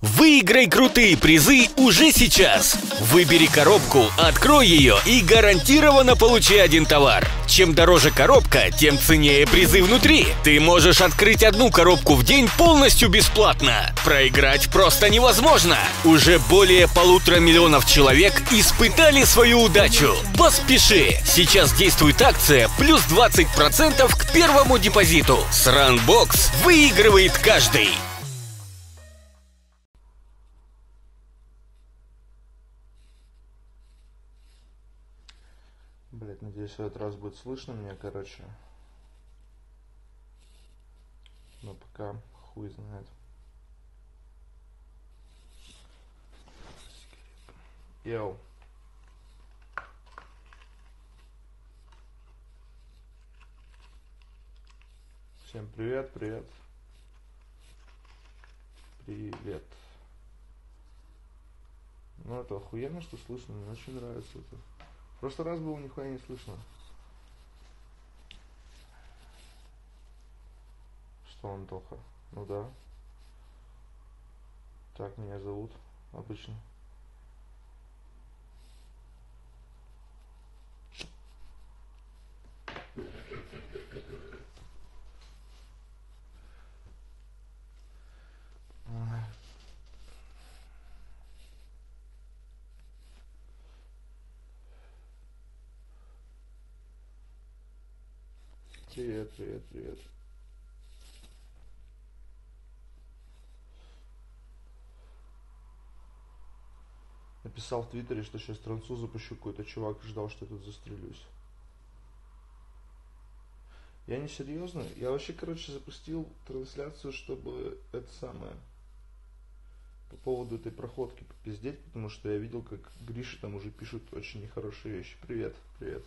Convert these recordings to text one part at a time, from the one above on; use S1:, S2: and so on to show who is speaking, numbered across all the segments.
S1: Выиграй крутые призы уже сейчас. Выбери коробку, открой ее и гарантированно получи один товар. Чем дороже коробка, тем ценнее призы внутри. Ты можешь открыть одну коробку в день полностью бесплатно. Проиграть просто невозможно. Уже более 1,5 миллиона человек испытали свою удачу. Поспеши! Сейчас действует акция плюс 20% к первому депозиту. С Runbox выигрывает каждый.
S2: Блять, надеюсь, в этот раз будет слышно меня, короче. Но пока хуй знает. Йоу. Всем привет, привет. Привет. Ну это охуенно, что слышно, мне очень нравится это. В прошлый раз было нихуя не слышно. Что, Антоха? Ну да. Так меня зовут обычно. Привет, привет, привет. Написал в Твиттере, что сейчас трансу запущу, какой-то чувак ждал, что я тут застрелюсь. Я не серьезно. Я вообще, короче, запустил трансляцию, чтобы это самое по поводу этой проходки попиздеть, потому что я видел, как Гриша там уже пишут очень нехорошие вещи. Привет, привет.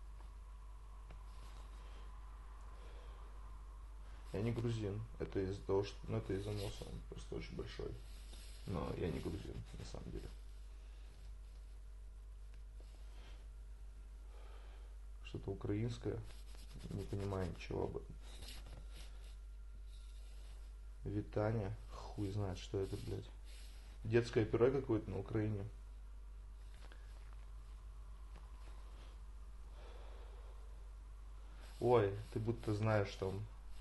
S2: Я не грузин. Это из-за того, что... Ну, это из-за носа, он просто очень большой. Но я не грузин, на самом деле. Что-то украинское. Не понимаю ничего об этом. Витаня. Хуй знает, что это, блядь. Детское пюре какое-то на Украине. Ой, ты будто знаешь там.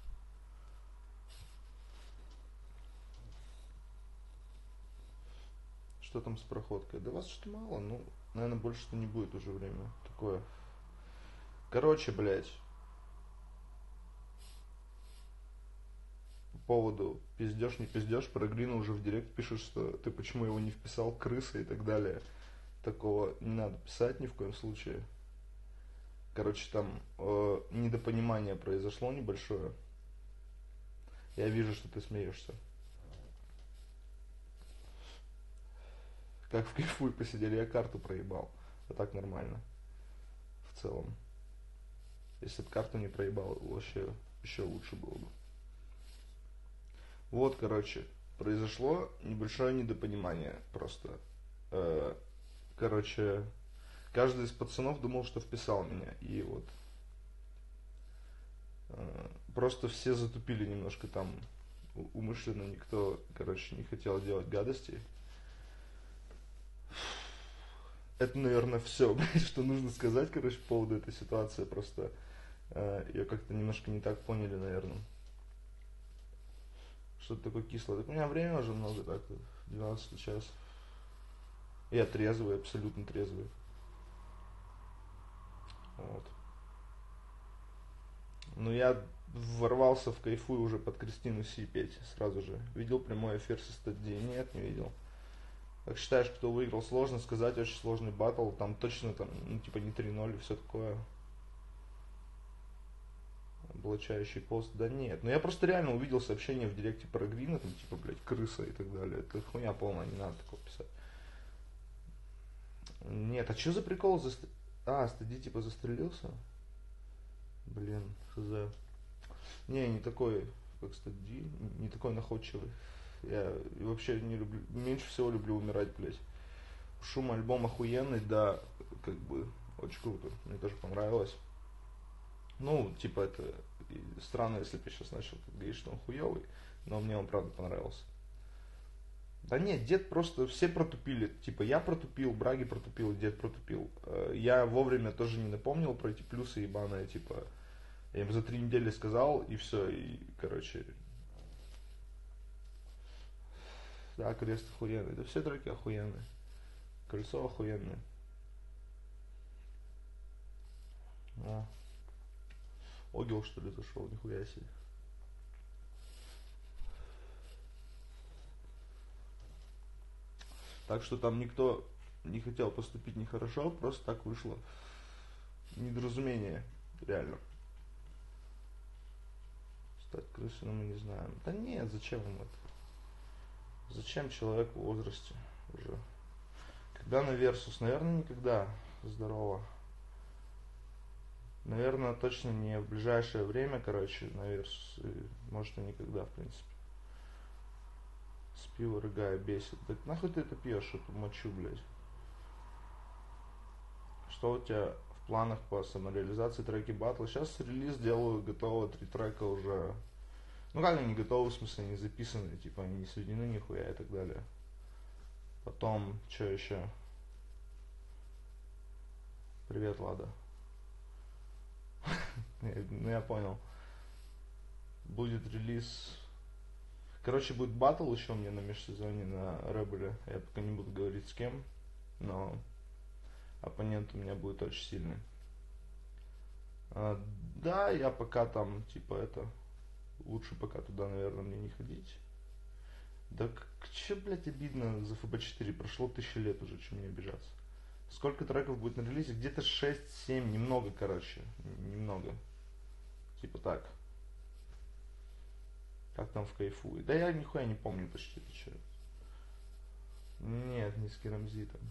S2: Что там с проходкой? Да вас что-то мало, ну, наверное, больше-то не будет уже время. Такое. Короче, блядь. По поводу пиздешь, не пиздешь, про Грина уже в директ пишут, что ты почему его не вписал, крыса и так далее. Такого не надо писать ни в коем случае. Короче, там недопонимание произошло небольшое. Я вижу, что ты смеешься. Как в кайфуй посидели, я карту проебал. А так нормально. В целом. Если бы карту не проебал, вообще еще лучше было бы. Вот, короче, произошло небольшое недопонимание просто. Короче, каждый из пацанов думал, что вписал меня. И вот просто все затупили немножко там. Умышленно никто, короче, не хотел делать гадости. Это, наверное, все, что нужно сказать, короче, по поводу этой ситуации. Просто ее как-то немножко не так поняли, наверное. Что-то такое кислое. Так у меня время уже много, так, 12 час. Я трезвый, абсолютно трезвый. Вот. Но я ворвался в кайфу уже под Кристину Си петь сразу же. Видел прямой эфир со стадии? Нет, не видел. Как считаешь, кто выиграл? Сложно сказать, очень сложный баттл. Там точно там, ну, типа не 3-0 и все такое. Облачающий пост. Да нет. Но я просто реально увидел сообщение в директе про Грина, там типа, блядь, крыса и так далее. Это хуйня полная, не надо такого писать. Нет, а что за прикол? Стади типа застрелился? Блин, хз. Не такой, как стади, не такой находчивый. Я вообще не люблю, меньше всего люблю умирать, блядь. Шум альбом охуенный, да, как бы, очень круто, мне тоже понравилось. Ну, типа, это странно, если бы я сейчас начал говорить, что он хуёвый, но мне он правда понравился. Да нет, дед просто, все протупили. Типа я протупил, Браги протупил, дед протупил. Я вовремя тоже не напомнил про эти плюсы ебаные, типа. Я им за 3 недели сказал, и все, и, короче. Да, крест охуенный. Да все треки охуенные. Кольцо охуенное. А. Огил, что ли, зашел, нихуя себе. Так что там никто не хотел поступить нехорошо, просто так вышло. Недоразумение, реально. Стать крысой, мы не знаем. Да нет, зачем им это? Зачем человеку в возрасте уже? Когда на Версус? Наверное, никогда. Здорово. Наверное, точно не в ближайшее время, короче, на Версус. И, может, и никогда, в принципе. С пива рыгая бесит. Да нахуй ты это пьешь, эту мочу, блядь? Что у тебя в планах по самореализации треки батла? Сейчас релиз делаю, готово 3 трека уже. Ну как они готовы, в смысле, они записаны, типа они не сведены нихуя и так далее. Потом, что еще? Привет, Лада. Ну я понял. Будет релиз. Короче, будет батл еще у меня на межсезонье на Rebel. Я пока не буду говорить с кем, но оппонент у меня будет очень сильный. Да, я пока там, типа это, лучше пока туда, наверное, мне не ходить. Да че, блядь, обидно, за ФБ4 прошло 1000 лет уже, чем мне обижаться. Сколько треков будет на релизе? Где-то 6-7, немного, короче, немного. Типа так. Как там в кайфуе? Да я нихуя не помню почти, ты че. Нет, не с Керамзитом.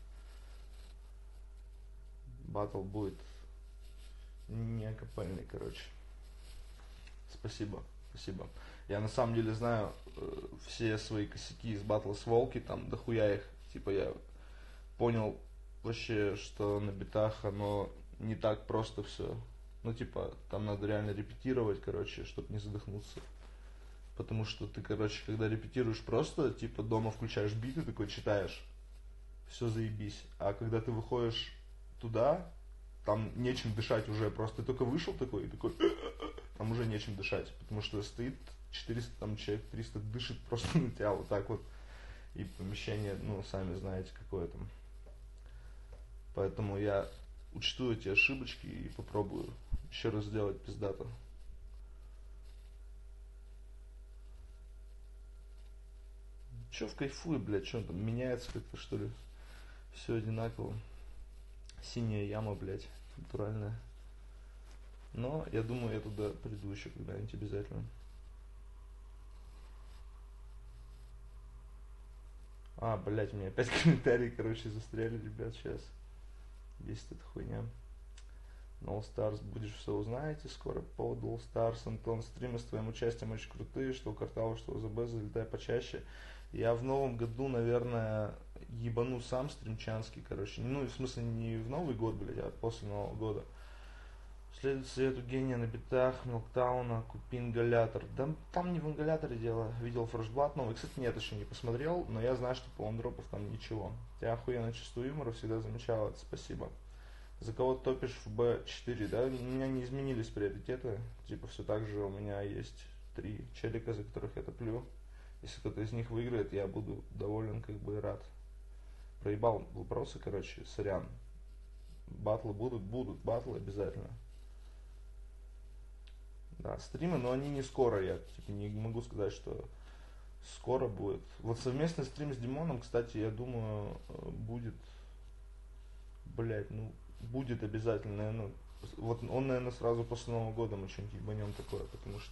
S2: Батл будет не акапельный, короче. Спасибо, спасибо. Я на самом деле знаю все свои косяки из батла с Волки, там дохуя их. Типа я понял вообще, что на битах оно не так просто все. Ну типа там надо реально репетировать, короче, чтобы не задохнуться. Потому что ты, короче, когда репетируешь просто, типа дома включаешь бит и такой читаешь. Все заебись. А когда ты выходишь туда, там нечем дышать уже, просто ты только вышел такой и такой, там уже нечем дышать, потому что стоит 400 там человек, 300 дышит просто на тебя вот так вот, и помещение, ну, сами знаете, какое там. Поэтому я учту эти ошибочки и попробую еще раз сделать пиздато. Че в кайфуе, блядь, что там, меняется как-то, что ли? Все одинаково. Синяя яма, блядь, натуральная. Но я думаю, я туда приду еще когда-нибудь обязательно. Блядь, у меня опять комментарии, короче, застряли, ребят, сейчас. Есть эта хуйня. All Stars, будешь все узнаете скоро по All Stars. Антон, стримы с твоим участием очень крутые, что у Картава, что у ЗБ, залетай почаще. Я в новом году, наверное, ебану сам стримчанский, короче. Ну, в смысле, не в Новый год, блядь, а после Нового года. Следует совету гения на битах, Милктауна, купи ингалятор. Да там не в ингаляторе дело. Видел Фрешблат новый. Кстати, нет, еще не посмотрел, но я знаю, что по лондропов там ничего. Тебя охуенно чувство юмора, всегда замечал это, спасибо. За кого топишь в Б4, да? У меня не изменились приоритеты. Типа все так же у меня есть 3 челика, за которых я топлю. Если кто-то из них выиграет, я буду доволен, как бы рад. Проебал вопросы, короче, сорян. Батлы будут батлы обязательно. Да, стримы, но они не скоро, я типа не могу сказать, что скоро будет. Вот совместный стрим с Димоном, кстати, я думаю, будет, блять, ну, будет обязательно, наверное. Вот он, наверное, сразу после Нового года мы что-нибудь ебанем такое,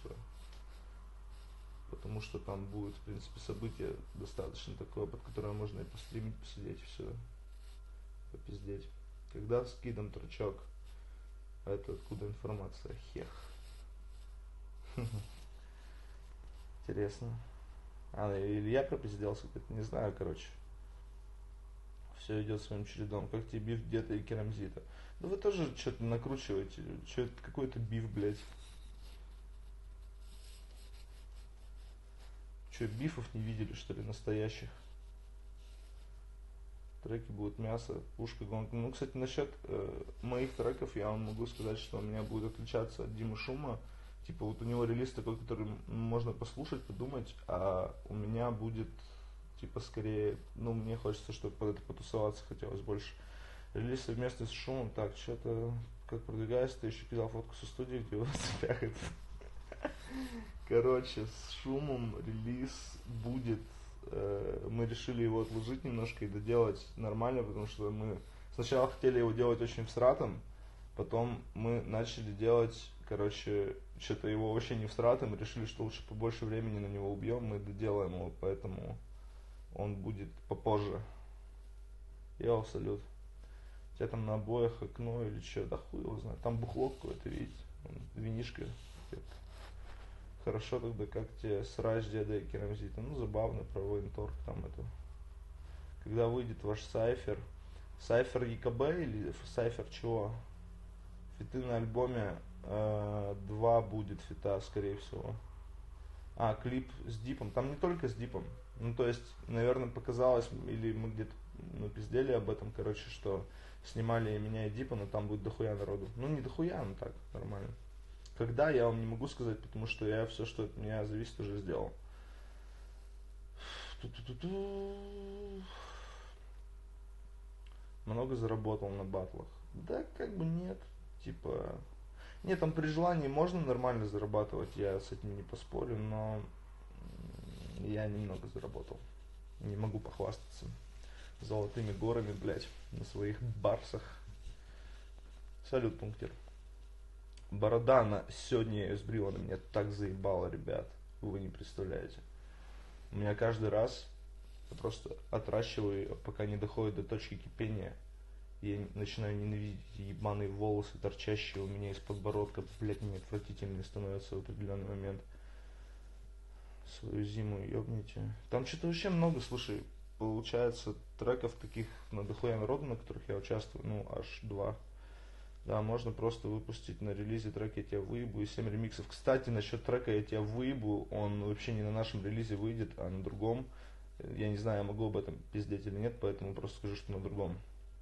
S2: потому что там будет, в принципе, событие достаточно такое, под которое можно и постримить, посидеть, все, попиздеть. Когда с Кидом Тручок? Это откуда информация? Хех. Интересно. Или я пропизделся, как-то не знаю, короче. Все идет своим чередом. Как тебе биф где-то и Керамзита? Да вы тоже что-то накручиваете. Что это какой-то биф, блядь. Че, бифов не видели, что ли, настоящих? Треки будут мясо, пушка, гонка. Ну, кстати, насчет моих треков я вам могу сказать, что у меня будет отличаться от Димы Шума. Типа вот у него релиз такой, который можно послушать, подумать, а у меня будет, типа, скорее, ну, мне хочется, чтобы под это потусоваться хотелось больше. Релиз совместно с Шумом, так, что-то, как продвигается, ты еще кидал фотку со студии, где у вас пяхает. Короче, с Шумом релиз будет. Мы решили его отложить немножко и доделать нормально, потому что мы сначала хотели его делать очень всратом, потом мы начали делать, короче, что-то его вообще не всратом, решили, что лучше побольше времени на него убьем, мы доделаем его, поэтому он будет попозже. Йоу, салют. У тебя там на обоях окно или что, да хуй его знает. Там бухло какое-то, видите, винишко. Хорошо тогда, как тебе срач деда и керамзита. Ну, забавно, про военторг там это. Когда выйдет ваш сайфер. Сайфер ЕКБ или сайфер чего? Фиты на альбоме 2 будет фита, скорее всего. А, клип с дипом. Там не только с дипом. Ну, то есть, наверное, показалось, или мы где-то пиздели об этом, короче, что снимали меня и дипа, но там будет дохуя народу. Ну, не дохуя, но так, нормально. Когда, я вам не могу сказать, потому что я все, что от меня зависит, уже сделал. Много заработал на батлах? Да, как бы нет. Типа... Нет, там при желании можно нормально зарабатывать, я с этим не поспорю, но я немного заработал. Не могу похвастаться золотыми горами, блять, на своих барсах. Салют, пунктир. Борода на сегодня я ее сбрил, она меня так заебала, ребят. Вы не представляете. У меня каждый раз я просто отращиваю ее, пока не доходит до точки кипения. Я начинаю ненавидеть ебаные волосы, торчащие у меня из подбородка. Блять, мне отвратительно становятся в определенный момент. Свою зиму ебните. Там что-то вообще много, слушай, получается треков таких на дохуя народу, на которых я участвую, ну аж 2. Да, можно просто выпустить на релизе трек «Я тебя выебу» и 7 ремиксов. Кстати, насчет трека «Я тебя выебу», он вообще не на нашем релизе выйдет, а на другом. Я не знаю, я могу об этом пиздеть или нет, поэтому просто скажу, что на другом.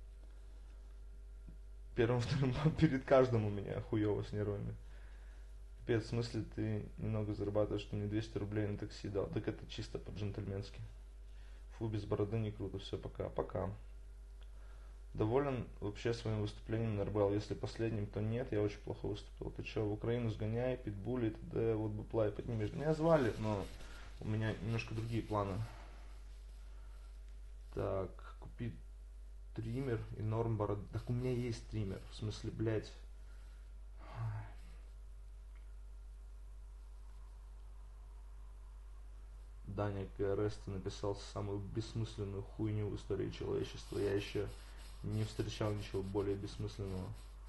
S2: Первым, вторым, перед каждым у меня хуёво с нервами. Пипец, в смысле ты немного зарабатываешь, что мне 200 рублей на такси дал? Так это чисто по-джентльменски. Фу, без бороды не круто, все, пока. Пока. Доволен вообще своим выступлением на РБЛ? Если последним, то нет, я очень плохо выступил. Ты что, в Украину сгоняй, питбули, т.д. Вот бы плай поднимешь. Меня звали, но у меня немножко другие планы. Так, купи триммер и норм бороды. Так у меня есть триммер, в смысле, блять. Даня КРС, ты написал самую бессмысленную хуйню в истории человечества. Я еще не встречал ничего более бессмысленного.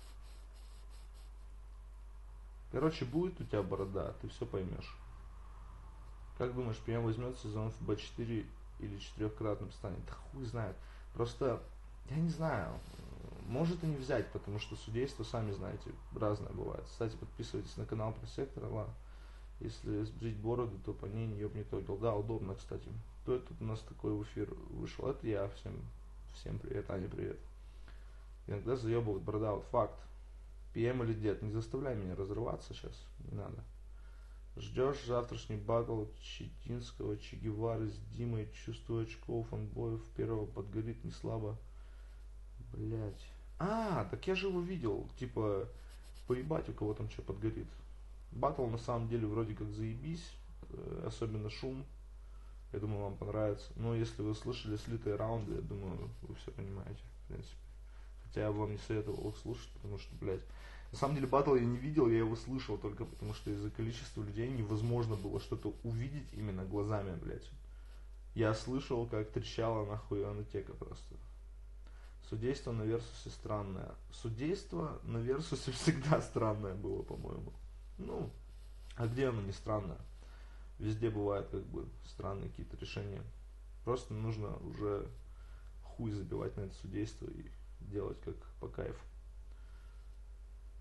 S2: Короче, будет у тебя борода, ты все поймешь. Как думаешь, ПМ возьмет сезон в Б4 или 4-кратным станет? Да хуй знает. Просто, я не знаю, может и не взять, потому что судейство, сами знаете, разное бывает. Кстати, подписывайтесь на канал про сектор. Если сбрить бороду, то по ней не ёбнет отдел. Да, удобно, кстати. Кто это у нас такой в эфир вышел? Это я. Всем привет, Аня, привет. Иногда заебывает борода, вот факт. ПМ или дед, не заставляй меня разрываться сейчас, не надо. Ждешь завтрашний батл Читинского, Че Гевары с Димой, чувствую очков, фанбоев, первого подгорит не слабо. Блять. А, так я же его видел, типа, поебать у кого там что подгорит. Батл на самом деле вроде как заебись, особенно шум. Я думаю, вам понравится. Но если вы слышали слитые раунды, я думаю, вы все понимаете, в принципе. Хотя я бы вам не советовал их слушать, потому что, блядь, на самом деле батл я не видел, я его слышал только потому, что из-за количества людей невозможно было что-то увидеть именно глазами, блядь. Я слышал, как трещала нахуй анатека просто. Судейство на Версусе странное. Судейство на Версусе всегда странное было, по-моему. Ну, а где оно не странное? Везде бывают как бы странные какие-то решения. Просто нужно уже хуй забивать на это судейство и делать как по кайфу.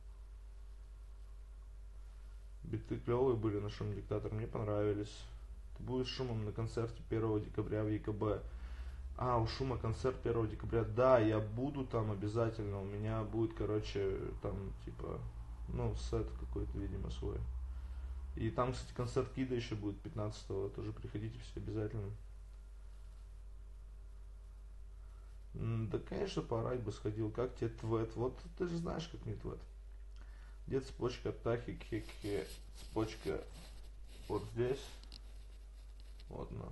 S2: Биты клевые были на Шум Диктатор, мне понравились. Ты будешь Шумом на концерте 1 декабря в ЕКБ. А, у Шума концерт 1 декабря. Да, я буду там обязательно. У меня будет, короче, там, типа, ну, сет какой-то, видимо, свой. И там, кстати, концерт Кида еще будет 15-го. Тоже приходите все обязательно. Да, конечно, поорать бы сходил. Как тебе твет? Вот ты же знаешь, как мне твет. Где цепочка Тахи, Кхе, цепочка вот здесь. Вот она.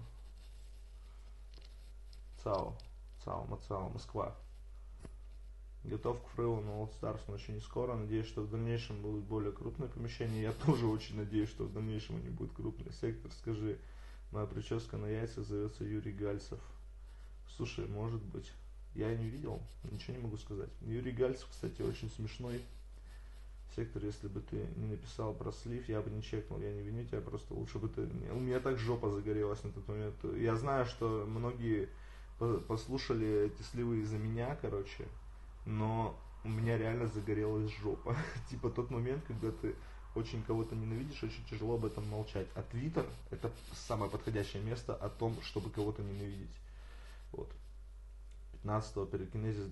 S2: Мацао, Москва. Готов к фрейлу на All Stars, но еще не скоро. Надеюсь, что в дальнейшем будут более крупные помещения. Я тоже очень надеюсь, что в дальнейшем они будут крупные. Сектор, скажи, моя прическа на яйцах зовется Юрий Гальцев. Слушай, может быть. Я не видел, ничего не могу сказать. Юрий Гальцев, кстати, очень смешной. Сектор, если бы ты не написал про слив, я бы не чекнул, я не виню тебя, просто лучше бы ты... У меня так жопа загорелась на тот момент. Я знаю, что многие послушали эти сливы из-за меня, короче, но у меня реально загорелась жопа. Типа тот момент, когда ты очень кого-то ненавидишь, очень тяжело об этом молчать. А Твиттер — это самое подходящее место о том, чтобы кого-то ненавидеть. Вот. 15-го перекинезис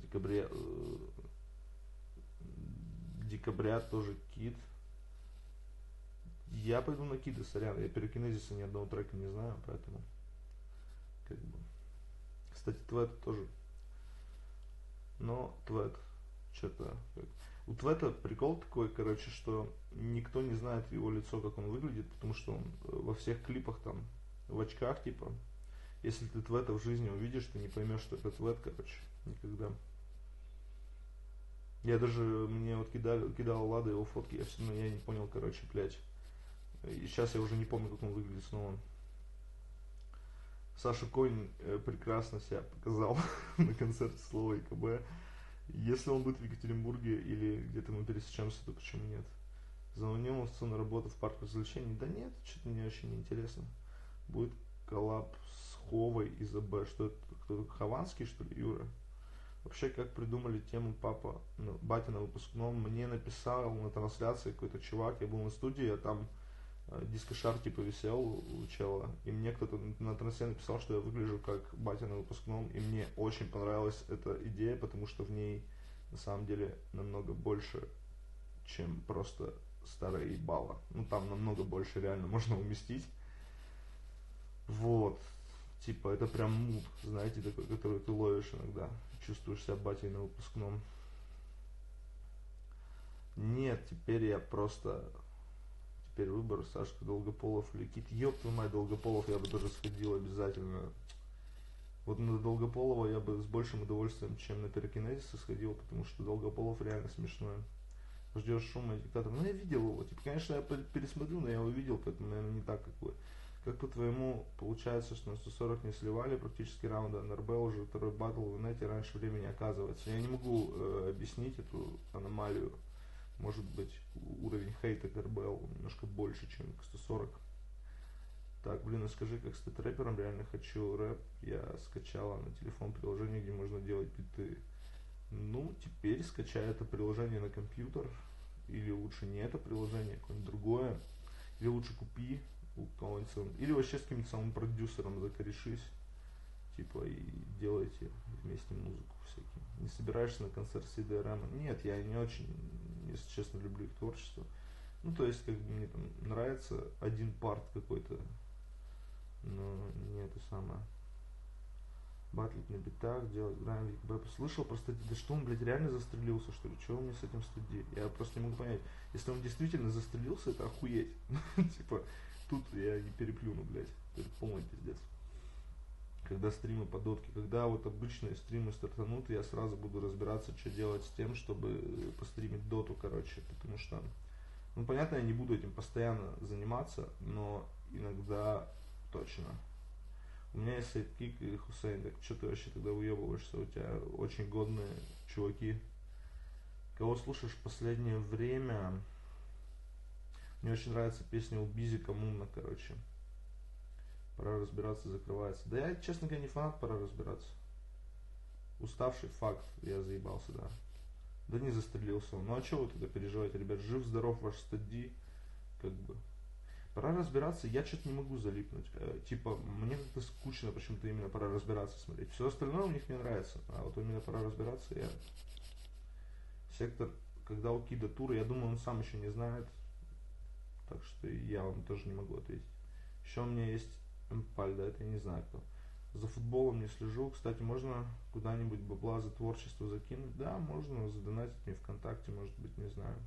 S2: декабря тоже Кид. Я пойду на Кида, сорян. Я перекинезиса ни одного трека не знаю, поэтому как бы. Кстати, Твет тоже. Но Твет что-то... У Твета прикол такой, короче, что никто не знает его лицо, как он выглядит, потому что он во всех клипах там в очках, типа. Если ты Твета в жизни увидишь, ты не поймешь, что это Твет, короче, никогда. Я даже, мне вот кидал Лада его фотки, я все равно я не понял, короче, блядь. И сейчас я уже не помню, как он выглядит снова. Саша Конь прекрасно себя показал на концерте Слова ЕКБ. Если он будет в Екатеринбурге или где-то мы пересечемся, то почему нет? Звонил на работу в парк развлечений. Да нет, что-то мне вообще не интересно. Будет коллаб с Ховой из АБ. Что это? Кто-то Хованский, что ли, Юра? Вообще, как придумали тему батя на выпускном, мне написал на трансляции какой-то чувак, я был на студии, а там дискошар типа висел у чела, и мне кто-то на трансляции написал, что я выгляжу как батя на выпускном, и мне очень понравилась эта идея, потому что в ней на самом деле намного больше, чем просто старая ебала. Ну там намного больше реально можно уместить. Вот. Типа, это прям мут, знаете, такой, который ты ловишь иногда. Чувствуешь себя батей на выпускном. Нет, теперь я просто... Теперь выбор Сашка Долгополов или Кит. Ёб твою мать, Долгополов я бы тоже сходил обязательно. Вот на Долгополова я бы с большим удовольствием, чем на Пирокинезиса сходил, потому что Долгополов реально смешной. Ждешь Шума и Диктатора. Ну я видел его, типа, конечно, я пересмотрю, но я его видел, поэтому, наверное, не так, как вы. Как по-твоему, получается, что на 140 не сливали практически раунда, НРБ уже второй батл в инете раньше времени оказывается. Я не могу объяснить эту аномалию. Может быть, уровень хейта к РБЛ немножко больше, чем к 140. Так, блин, а скажи, как стать рэпером, реально хочу рэп. Я скачала на телефон приложение, где можно делать биты. Ну, теперь скачай это приложение на компьютер. Или лучше не это приложение, какое-нибудь другое. Или лучше купи у кого-нибудь, или вообще с каким-нибудь самым продюсером закорешись, типа, и делайте вместе музыку всяким. Не собираешься на концерт CDRM? Нет, я не очень, если честно, люблю их творчество. Ну, то есть, как бы мне там нравится один парт какой-то, но не это самое. Батлить на битах, делать грайм, ЕКБ. Слышал просто, да что он, блядь, реально застрелился, что ли? Чего он мне с этим стыдит? Я просто не могу понять. Если он действительно застрелился, это охуеть. Типа, тут я не переплюну, блядь. Это полный пиздец. Когда стримы по дотке, когда вот обычные стримы стартанут, я сразу буду разбираться, что делать с тем, чтобы постримить доту, короче. Потому что, ну, понятно, я не буду этим постоянно заниматься, но иногда точно. У меня есть Сайдкик и Хусейн, так что ты вообще тогда уебываешься? У тебя очень годные чуваки. Кого слушаешь в последнее время? Мне очень нравится песня у Бизи Коммуна, короче. Пора разбираться, закрывается. Да я, честно говоря, не фанат, пора разбираться. Уставший, факт, я заебался, да. Да не застрелился он. Ну а что вы тогда переживаете, ребят? Жив-здоров ваш стади, как бы. Пора разбираться, я что-то не могу залипнуть. Типа, мне как-то скучно почему-то именно пора разбираться смотреть. Все остальное у них мне нравится, а вот именно пора разбираться я... Сектор, когда у Кида тур, я думаю, он сам еще не знает. Так что я вам тоже не могу ответить. Еще у меня есть Эмпаль, да, это я не знаю кто. За футболом не слежу. Кстати, можно куда-нибудь бабла за творчество закинуть? Да, можно задонатить мне ВКонтакте, может быть, не знаю.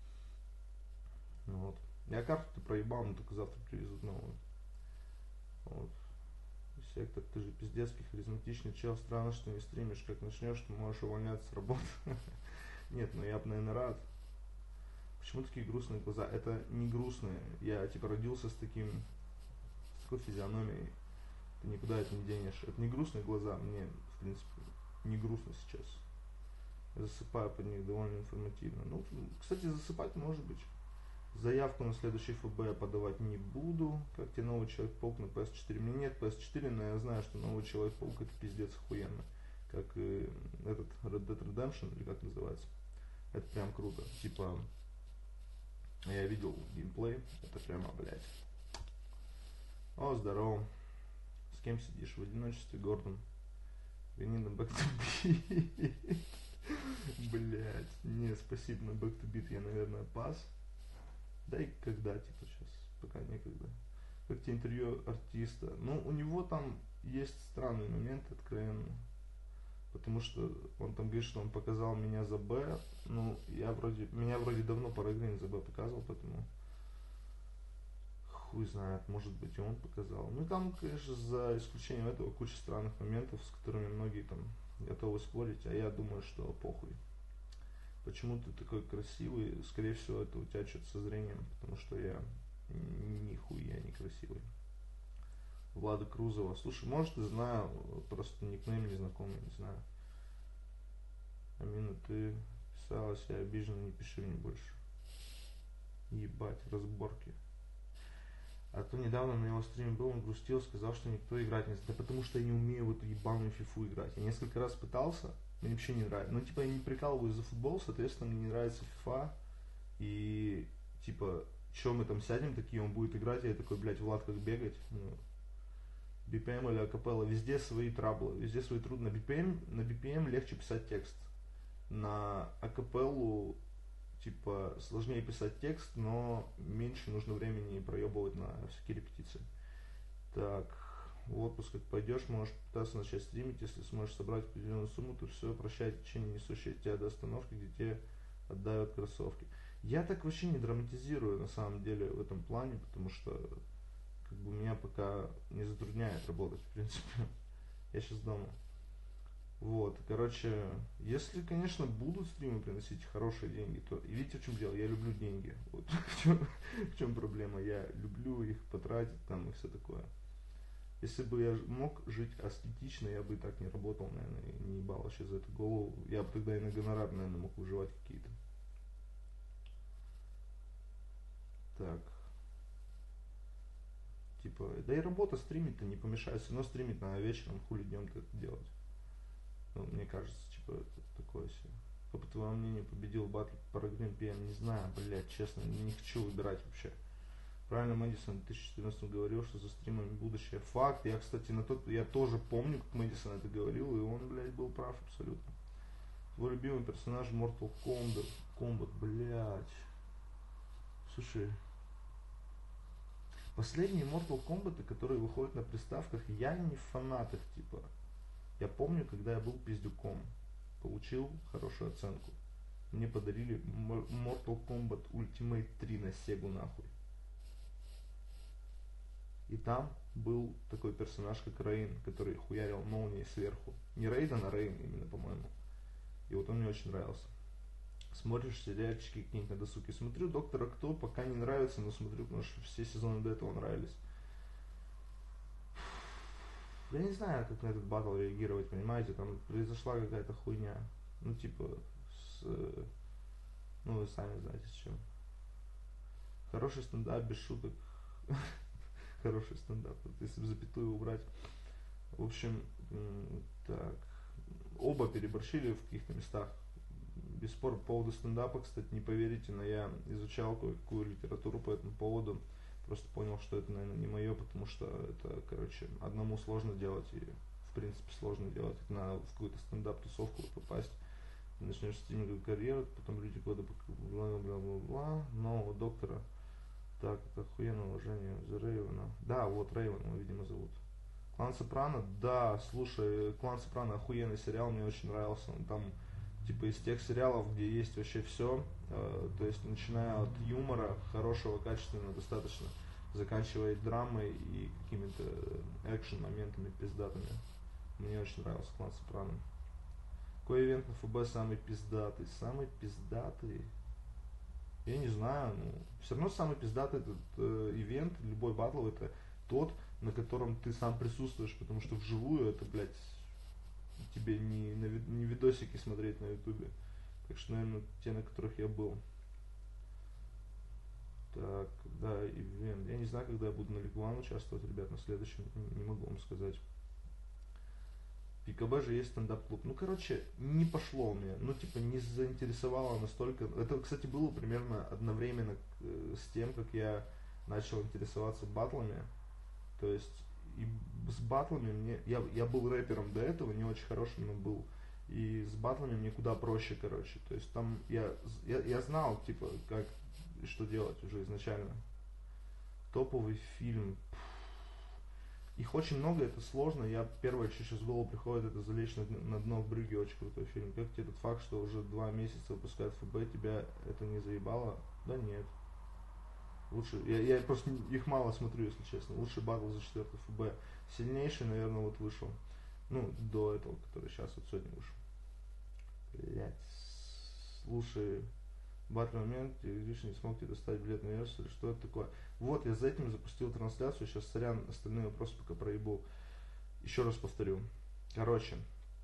S2: Вот. Я карту-то проебал, но только завтра привезут новую. Вот. Сектор, ты же пиздецкий, харизматичный чел. Странно, что не стримишь. Как начнешь, то можешь увольняться с работы. Нет, ну я бы, наверное, рад. Почему такие грустные глаза? Это не грустные. Я типа родился с такой физиономией. Ты никуда это не денешь. Это не грустные глаза. Мне, в принципе, не грустно сейчас. Я засыпаю под них довольно информативно. Ну, кстати, засыпать может быть. Заявку на следующий ФБ я подавать не буду. Как тебе новый Человек-паук на PS4? Мне нет PS4, но я знаю, что новый Человек-паук это пиздец охуенно. Как и этот Red Dead Redemption, или как называется. Это прям круто. Типа, я видел геймплей. Это прямо, блядь. О, здорово. С кем сидишь? В одиночестве, Гордон. Гони на Back to Beat. Блядь. Не, спасибо, на Back to Beat я, наверное, пас. Да и когда, типа, сейчас, пока некогда. Как тебе интервью артиста? Ну, у него там есть странный момент, откровенно. Потому что он там говорит, что он показал меня за Б. Ну, меня вроде давно Парагрин за Б показывал, поэтому хуй знает, может быть и он показал. Ну, там, конечно, за исключением этого куча странных моментов, с которыми многие там готовы спорить, а я думаю, что похуй. Почему ты такой красивый? Скорее всего, это у тебя что-то со зрением, потому что я нихуя не красивый. Влада Крузова. Слушай, может, и знаю, просто никнейм незнакомый, не знаю. Амина, ты писалась, я обижена, не пиши мне больше. Ебать, разборки. А то недавно на его стриме был, он грустил, сказал, что никто играть не знает. Да потому что я не умею в эту ебаную фифу играть. Я несколько раз пытался, мне вообще не нравится. Ну, типа, я не прикалываюсь за футбол, соответственно, мне не нравится фифа. И, типа, что мы там сядем такие, он будет играть, я такой, блядь, Влад, как бегать? Ну, BPM или акапелла, везде свои траблы, везде свои трудности. На BPM легче писать текст. На акапеллу, типа, сложнее писать текст, но меньше нужно времени проебывать на всякие репетиции. Так, в отпуск как пойдешь, можешь пытаться начать стримить, если сможешь собрать определенную сумму, то все, прощай течение, несущее тебя до остановки, где тебе отдают кроссовки. Я так вообще не драматизирую на самом деле в этом плане, потому что как бы меня пока не затрудняет работать, в принципе. Я сейчас дома. Вот, короче, если, конечно, будут стримы приносить хорошие деньги, то, и видите, в чем дело, я люблю деньги. Вот в чем проблема, я люблю их потратить там и все такое. Если бы я мог жить аскетично, я бы и так не работал, наверное, и не ебал вообще за эту голову. Я бы тогда и на гонорар, наверное, мог выживать какие-то. Так. Типа, да и работа стримить-то не помешает, все равно стримить надо вечером, хули днем-то это делать. Ну, мне кажется, типа, это такое себе. Кто, по твоему мнению, победил в батле Парагрин PM? Не знаю, блядь, честно, не хочу выбирать вообще. Правильно Мэдисон в 2014 говорил, что за стримами будущее. Факт. Я, кстати, я тоже помню, как Мэдисон это говорил, и он, блядь, был прав абсолютно. Твой любимый персонаж Mortal Kombat, блядь. Слушай, последние Mortal Kombat, которые выходят на приставках, я не фанат их, типа. Я помню, когда я был пиздюком, получил хорошую оценку. Мне подарили Mortal Kombat Ultimate 3 на Сегу, нахуй. И там был такой персонаж, как Рейн, который хуярил молнией сверху. Не Рейден, а Рейн именно, по-моему. И вот он мне очень нравился. Смотришь сериальчики какие-нибудь на досуге. Смотрю Доктора Кто, пока не нравится, но смотрю, потому что все сезоны до этого нравились. Я не знаю, как на этот батл реагировать, понимаете, там произошла какая-то хуйня. Ну, типа, ну, вы сами знаете, с чем. Хороший стендап, без шуток. Хороший стендап, если запятую убрать. В общем, так. Оба переборщили в каких-то местах. Без спора по поводу стендапа, кстати, не поверите, но я изучал кое-какую литературу по этому поводу. просто понял, что это, наверное, не мое, потому что это, короче, одному сложно делать, и, в принципе, сложно делать. Надо в какую-то стендап-тусовку попасть, ты начнешь стриминговую карьеру, потом люди года бла-бла-бла-бла, нового доктора. Так, это охуенное уважение за Рейвена. Да, вот Рейвен его, видимо, зовут. Клан Сопрано, да, слушай, Клан Сопрано охуенный сериал, мне очень нравился. Он там, типа, из тех сериалов, где есть вообще все, то есть, начиная от юмора, хорошего, качественного, достаточно, заканчивая драмой и какими-то экшен-моментами пиздатыми. Мне очень нравился Клан Сопрано. Какой ивент на ФБ самый пиздатый? Самый пиздатый? Я не знаю, ну, все равно самый пиздатый этот ивент, любой батл, это тот, на котором ты сам присутствуешь, потому что вживую это, блядь, тебе не видосики смотреть на ютубе. Так что, наверное, те, на которых я был. Так, да, ивент. Я не знаю, когда я буду на Лигуан участвовать, ребят, на следующем, не могу вам сказать. ПКБ же есть стендап-клуб. Ну, короче, не пошло у меня. Ну, типа, не заинтересовало настолько. Это, кстати, было примерно одновременно с тем, как я начал интересоваться батлами. То есть, и с батлами мне... Я был рэпером до этого, не очень хорошим, но был. И с батлами мне куда проще, короче. То есть, там я знал, типа, как и что делать уже изначально. Топовый фильм... Их очень много, это сложно. Первое, что сейчас в голову приходит, это «Залечь на дно в брюге», очень крутой фильм. Как тебе этот факт, что уже 2 месяца выпускают ФБ, тебя это не заебало? Да нет. Лучше, я просто их мало смотрю, если честно. Лучший батл за 4 ФБ. Сильнейший, наверное, вот вышел. Ну, до этого, который сейчас вот сегодня вышел. Блять. Слушай, батл момент, Гриша не смог тебе достать билет на версию, или что это такое? Вот, я за этим запустил трансляцию, сейчас, сорян, остальные вопросы пока проебу. Еще раз повторю. Короче,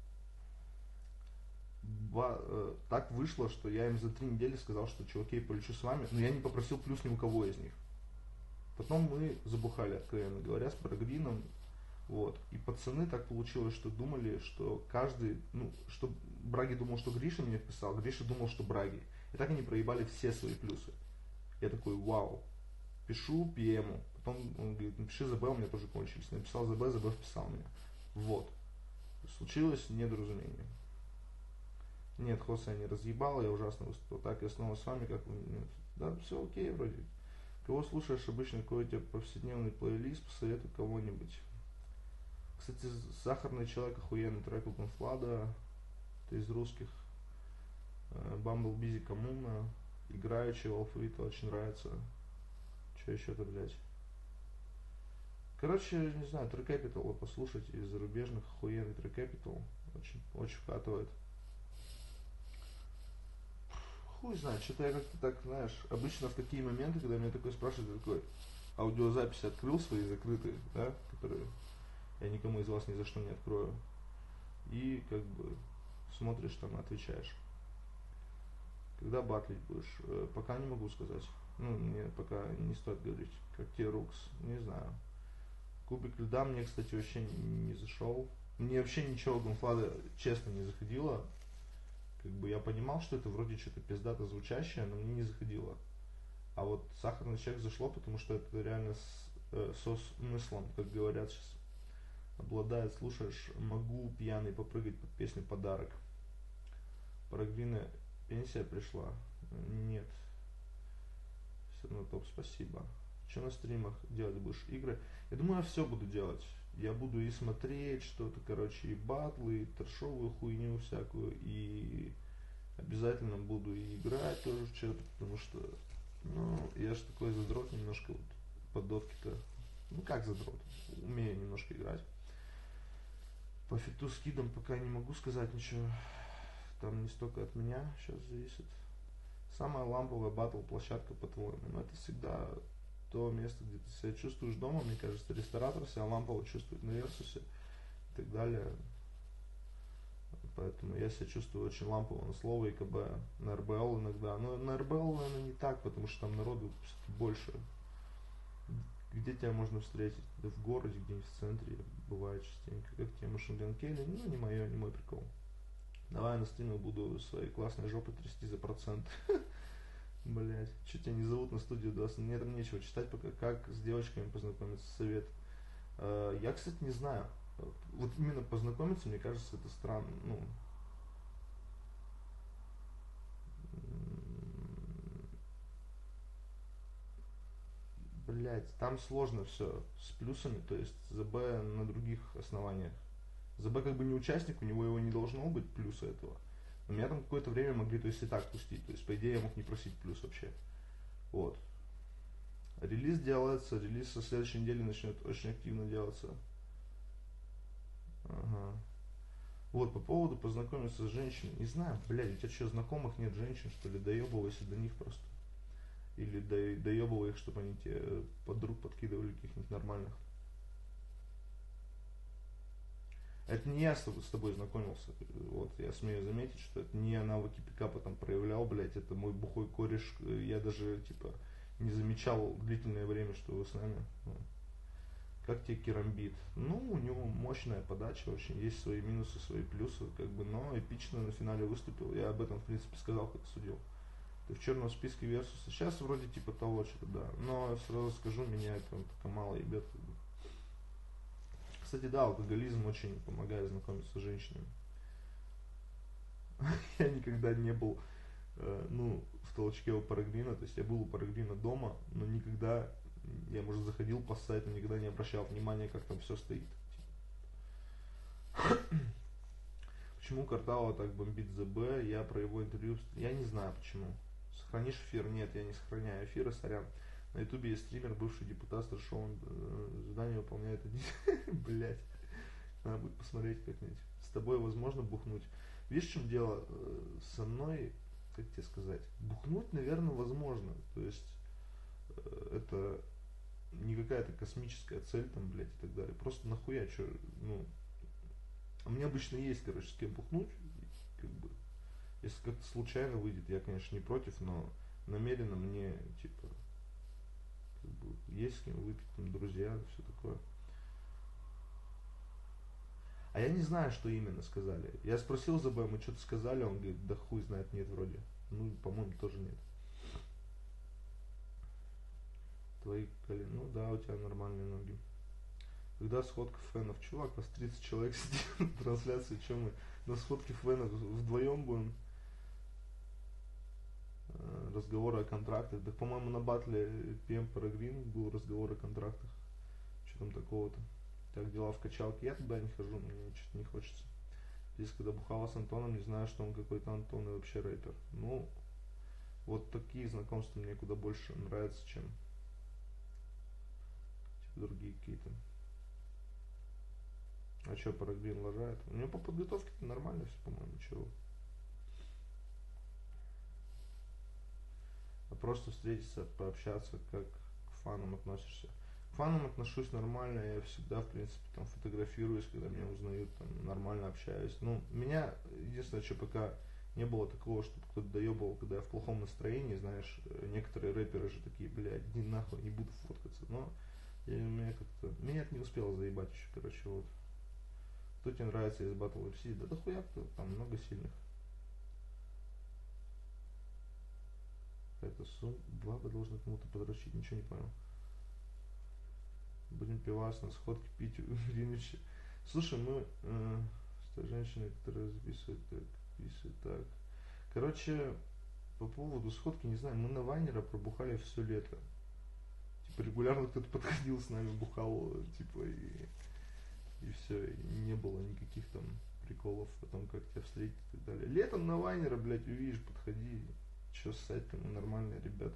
S2: так вышло, что я им за 3 недели сказал, что, чуваки, я полечу с вами, но я не попросил плюс ни у кого из них. Потом мы забухали, откровенно говоря, с Прогрином. Вот. И пацаны так получилось, что думали, что каждый, ну, что Браги думал, что Гриша мне вписал, Гриша думал, что Браги. И так они проебали все свои плюсы. Я такой, вау. Пишу ПМу. Потом он говорит, напиши ЗБ, у меня тоже кончились. Написал ЗБ, ЗБ вписал меня. Вот. Случилось недоразумение. Нет, Хоса я не разъебал, я ужасно выступил. Так, я снова с вами, как вы... Да, все окей вроде. Кого слушаешь обычно, какой у тебя повседневный плейлист, посоветуй кого-нибудь. Кстати, «Сахарный человек» охуенный трек у Конфлада. Это из русских. Бамблбизи Коммуна. Играющий Алфавита очень нравится. Что еще-то, блять. Короче, не знаю, Track Capital вот послушать из зарубежных, охуенный Track Capital. Очень, очень вкатывает. Хуй знает, что-то я как-то так, знаешь, обычно в такие моменты, когда меня такой спрашивают, такой аудиозаписи открыл свои закрытые, да, которые я никому из вас ни за что не открою. И как бы смотришь там и отвечаешь. Когда батлить будешь? Пока не могу сказать. Ну, мне пока не стоит говорить. Как тебе Рукс? Не знаю. Кубик льда мне, кстати, вообще не зашел. Мне вообще ничего Гонфлада честно не заходило. Как бы я понимал, что это вроде что-то пиздато звучащее, но мне не заходило. А вот «Сахарный человек» зашло, потому что это реально со смыслом, как говорят сейчас. Обладает, слушаешь, могу пьяный попрыгать под песню «Подарок». Прогрина, пенсия пришла? Нет. Все равно топ, спасибо. Что на стримах делать будешь? Игры? Я думаю, я все буду делать. Я буду и смотреть что-то, короче, и батлы, и трэшовую хуйню всякую, и обязательно буду и играть тоже в что-то, потому что, ну, я же такой задрот немножко вот по дотке-то. Ну как задрот? Умею немножко играть. По фиту с кидом пока не могу сказать ничего. Там не столько от меня сейчас зависит. Самая ламповая батл площадка, по-твоему? Но это всегда то место, где ты себя чувствуешь дома. Мне кажется, ресторатор себя лампово чувствует на Версусе и так далее. Поэтому я себя чувствую очень лампово на слово ИКБ, на РБЛ иногда. Но на РБЛ, наверное, не так, потому что там народу больше. Где тебя можно встретить? Да в городе, где-нибудь в центре, бывает частенько. Как тебе Machine Gun Kelly? Ну, не мой прикол. Давай на стриме буду своей классной жопой трясти за процент. Блять, что тебя не зовут на студию 20? Мне там нечего читать пока. Как с девочками познакомиться, совет. Я, кстати, не знаю. Вот именно познакомиться, мне кажется, это странно. Ну, блять, там сложно все с плюсами, то есть ЗБ на других основаниях. ЗБ как бы не участник, у него его не должно быть плюса этого. Но меня там какое-то время могли, то есть и так пустить. То есть, по идее, я мог не просить плюс вообще. Вот. Релиз делается, релиз со следующей недели начнет очень активно делаться. Ага. Вот, по поводу познакомиться с женщиной. Не знаю, блядь, у тебя что, знакомых нет женщин, что ли? Доебывайся до них просто. Или доебывай их, чтобы они тебе подруг подкидывали каких-нибудь нормальных. Это не я с тобой знакомился. Вот, я смею заметить, что это не я навыки пикапа там проявлял, блядь, это мой бухой кореш. Я даже, типа, не замечал длительное время, что вы с нами. Как тебе керамбит? Ну, у него мощная подача, очень есть свои минусы, свои плюсы, как бы, но эпично на финале выступил. Я об этом, в принципе, сказал, как судил. Ты в черном списке Версуса. Сейчас вроде типа того, что-то, да. Но сразу скажу, меня это только мало ебет. Кстати, да, алкоголизм очень помогает знакомиться с женщинами. Я никогда не был, ну, в толчке у Парагрина, то есть я был у Парагрина дома, но никогда, я, может, заходил по сайту, никогда не обращал внимания, как там все стоит. Почему Картава так бомбит ЗБ? Я про его интервью, я не знаю почему. Сохранишь эфир? Нет, я не сохраняю эфиры, сорян. На ютубе есть стример, бывший депутат, старшего задание выполняет один. Блять. Надо будет посмотреть как-нибудь. С тобой возможно бухнуть. Видишь, в чем дело? Со мной, как тебе сказать, бухнуть, наверное, возможно. То есть это не какая-то космическая цель там, блядь, и так далее. Просто нахуя, что, ну. А мне обычно есть, короче, с кем бухнуть, как бы. Если как-то случайно выйдет, я, конечно, не против, но намеренно мне, типа, как бы, есть с кем выпить, там, друзья, все такое. А я не знаю, что именно сказали. Я спросил ЗБ, мы что-то сказали, он говорит, да хуй знает, нет вроде. Ну, по-моему, тоже нет. Твои колени, ну да, у тебя нормальные ноги. Когда сходка фенов, чувак, у вас 30 человек сидит на трансляции, что мы на сходке фенов вдвоем будем? Разговоры о контрактах. Так, по-моему, на батле PM Paragrin был разговор о контрактах. Что там такого-то? Так, дела в качалке. Я туда не хожу, мне что-то не хочется. Здесь, когда бухала с Антоном, не знаю, что он какой-то Антон и вообще рэпер. Ну, вот такие знакомства мне куда больше нравятся, чем типа, другие какие-то. А что, Парагрин лажает? У него по подготовке-то нормально все, по-моему, чего. А просто встретиться, пообщаться, как к фанам относишься. К фанам отношусь нормально, я всегда, в принципе, там фотографируюсь, когда меня узнают, там нормально общаюсь. Ну, меня, единственное, что пока не было такого, чтобы кто-то доебывал, когда я в плохом настроении, знаешь, некоторые рэперы же такие, блядь, иди нахуй, не буду фоткаться. Но меня как-то, меня это не успело заебать еще, короче, вот. Кто тебе нравится из Battle FC? Да дохуя кто, там много сильных. Это баба должна кому-то подрочить, ничего не понял. Будем пивас на сходке пить в Гринвиче. Слушай, мы с той женщиной, которая записывает так. Короче, по поводу сходки, не знаю, мы на Вайнера пробухали все лето. Типа регулярно кто-то подходил с нами, бухал, типа, и все, и не было никаких там приколов о том, как тебя встретить и так далее. Летом на Вайнера, блядь, увидишь, подходи. Че ссать, там нормальные ребята.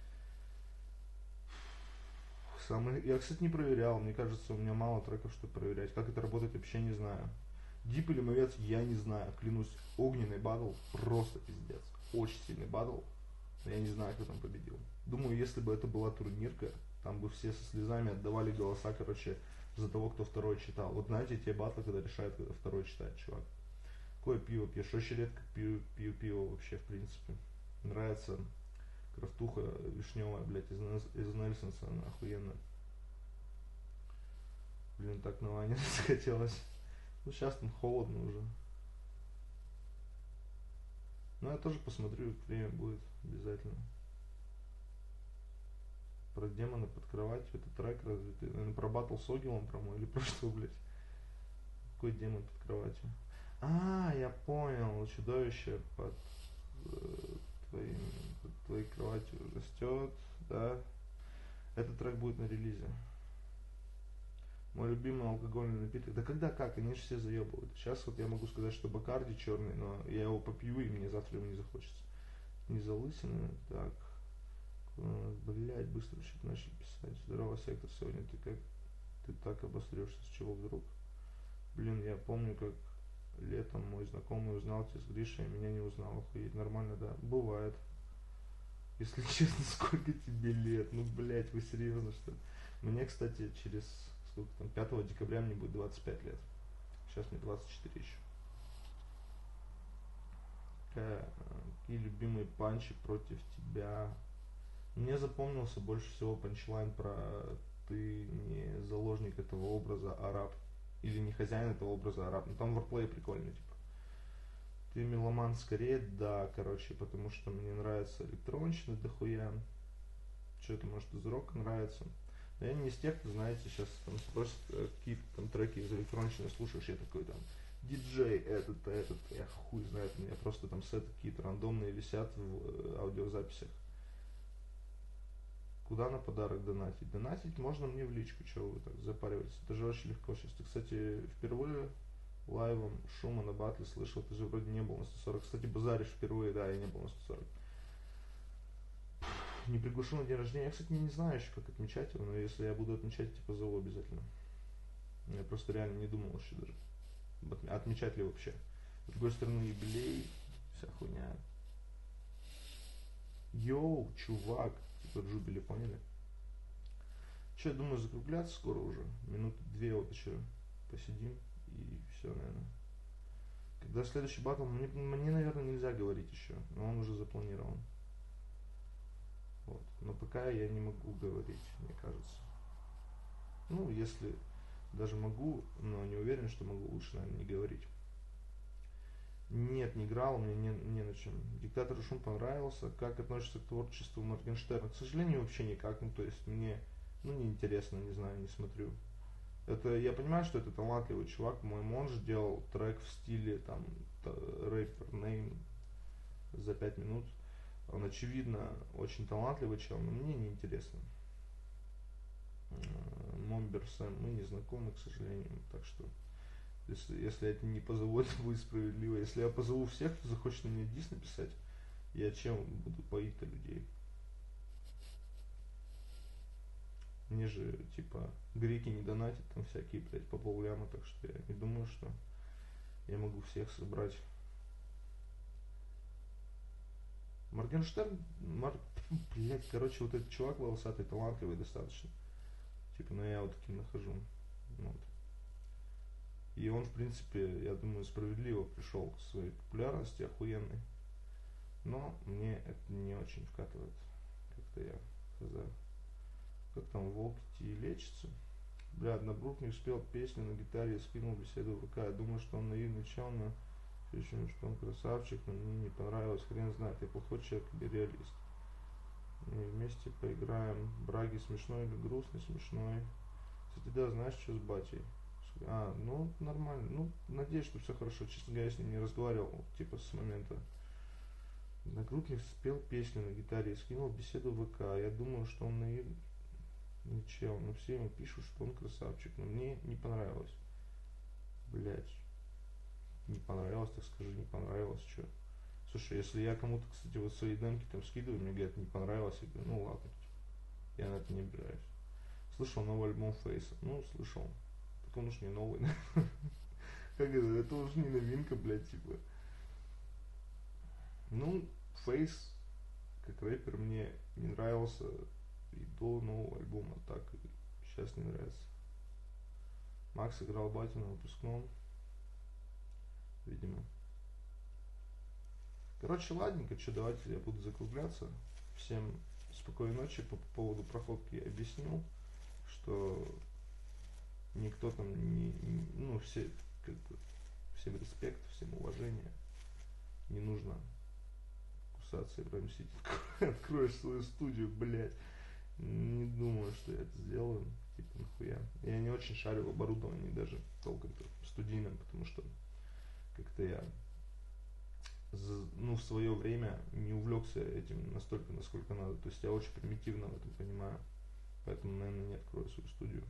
S2: Я, кстати, не проверял. Мне кажется, у меня мало треков, чтобы проверять. Как это работает, вообще не знаю. Дип или Мовец, я не знаю. Клянусь, огненный батл просто пиздец. Очень сильный батл. Но я не знаю, кто там победил. Думаю, если бы это была турнирка, там бы все со слезами отдавали голоса, короче, за того, кто второй читал. Вот знаете, те батлы, когда решают, когда второй читает, чувак. Какое пиво пьешь? Очень редко пью пиво вообще, в принципе. Нравится крафтуха вишневая, блядь, из Нельсонса, она охуенно. Блин, так на Ване захотелось. Ну, сейчас там холодно уже. Но я тоже посмотрю, время будет обязательно. Про демона под кроватью. Это трек разве ты? Наверное, про батл с Огилом, про или про что, блядь? Какой демон под кроватью? А, я понял. Чудовище э, под твоей кроватью растет, да. Этот трек будет на релизе. Мой любимый алкогольный напиток. Да когда как? Они же все заебывают. Сейчас вот я могу сказать, что Бакарди черный, но я его попью, и мне завтра его не захочется. Не залысины. Так. Блять, быстро что-то начали писать. Здорово, Сектор, сегодня ты так обосрешься, с чего вдруг? Блин, я помню, как летом мой знакомый узнал тебя с Гришей, а меня не узнал. Охуеть, нормально, да? Бывает. Если честно, сколько тебе лет? Ну, блять, вы серьезно, что ли? Мне, кстати, через, сколько там, 5 декабря мне будет 25 лет. Сейчас мне 24 еще. Какие любимые панчи против тебя? Мне запомнился больше всего панчлайн про ты не заложник этого образа, а раб. Или не хозяин этого образа, а раб. Ну там ворплей прикольный, типа. Ты меломан скорее, да, короче, потому что мне нравится электронщина дохуя. Что-то, может, из рока нравится. Но я не из тех, кто, знаете, сейчас там спросят, какие там треки из электронщины слушаешь, я такой там, диджей, этот, я хуй знает, у меня просто там сеты какие-то рандомные висят в аудиозаписях. Куда на подарок донатить? Донатить можно мне в личку, чего вы так запариваетесь. Это же очень легко сейчас. Ты, кстати, впервые лайвом шума на батле слышал, ты же вроде не был на 140. Кстати, базаришь впервые, да, я не был на 140. Не приглашу на день рождения. Я, кстати, не знаю еще, как отмечать его, но если я буду отмечать, типа, позову обязательно. Я просто реально не думал еще даже. Отмечать ли вообще. С другой стороны, юбилей, вся хуйня. Йоу, чувак. Типа джубили, поняли? Че, я думаю, закругляться скоро уже. Минуты 2 вот еще посидим и все, наверное. Когда следующий батл, мне, наверное, нельзя говорить еще, но он уже запланирован. Вот. Но пока я не могу говорить, мне кажется. Ну, если даже могу, но не уверен, что могу, лучше, наверное, не говорить. Нет, не играл, мне не на чем. Диктатор Шум понравился. Как относишься к творчеству Моргенштерна? К сожалению, вообще никак. Ну, то есть мне, неинтересно, не знаю, не смотрю. Это, я понимаю, что это талантливый чувак. Мой Монж делал трек в стиле, там, Rapper Name за 5 минут. Он, очевидно, очень талантливый чел, но мне не интересно. Момбер Сэм, мы не знакомы, к сожалению, так что... Если я не позову, это будет справедливо. Если я позову всех, кто захочет на меня дис написать, я чем буду поить-то людей? Мне же, типа, греки не донатят там всякие, блядь, по полляма, так что я не думаю, что я могу всех собрать. Моргенштерн, блядь, короче, вот этот чувак волосатый, талантливый достаточно. Типа, но я вот таким нахожу. Вот. И он, в принципе, я думаю, справедливо пришел к своей популярности, охуенной. Но мне это не очень вкатывает. Как-то я хз. Как там волки и лечится. Бля, Однобрук не успел песню на гитаре, скинул беседу в ВК. Я думаю, что он наивный чел, но ощущение, что он красавчик, но мне не понравилось. Хрен знает, я плохой человек или реалист. Мы вместе поиграем. Браги смешной или грустный? Смешной. Кстати, да, знаешь, что с батей? Ну, нормально. Ну, надеюсь, что все хорошо. Честно говоря, я с ним не разговаривал, типа, с момента. Одногруппник спел песню на гитаре и скинул беседу в ВК. Я думаю, что он наивный чел, но все ему пишут, что он красавчик. Но мне не понравилось. Блять. Не понравилось, так скажи, не понравилось, что. Слушай, если я кому-то, кстати, вот свои демки там скидываю, мне говорят, не понравилось, я говорю, ну ладно, я на это не обижаюсь. Слышал новый альбом Фейса? Ну, слышал. Так он уж не новый. Как это уж не новинка, блядь, типа. Ну, Фейс, как рэпер, мне не нравился и до нового альбома, так и сейчас не нравится. Макс играл батю на выпускном. Видимо. Короче, ладненько, что, давайте я буду закругляться. Всем спокойной ночи. По поводу проходки я объяснил, что никто там все, как бы, всем респект, всем уважение. Не нужно кусаться и прям сидеть. Откроешь свою студию, блядь. Не думаю, что я это сделаю. Типа, нахуя. Я не очень шарю в оборудовании даже толком-то студийном, потому что как-то я в свое время не увлекся этим настолько, насколько надо. То есть я очень примитивно в этом понимаю. Поэтому, наверное, не открою свою студию.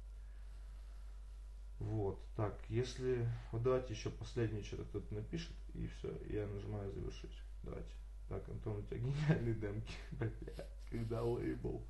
S2: Вот. Так, если... Вот давайте еще последнее что-то кто-то напишет, и все, я нажимаю завершить. Давайте. Так, Антон, у тебя гениальные демки. Блядь, когда лейбл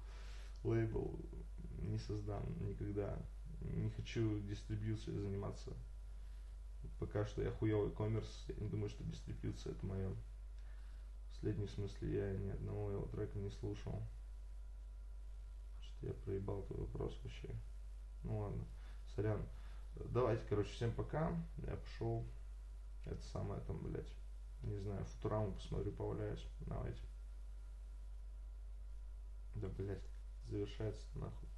S2: не создам никогда. Не хочу дистрибьюцией заниматься. Пока что я хуёвый коммерс. Я не думаю, что дистрибьюция это мое. В последнем смысле я ни одного его трека не слушал. Что я проебал твой вопрос вообще. Ну ладно, сорян. Давайте, короче, всем пока. Я пошел. Это самое там, блядь. Не знаю, Футураму посмотрю, поваляюсь. Давайте. Да, блядь, завершается нахуй.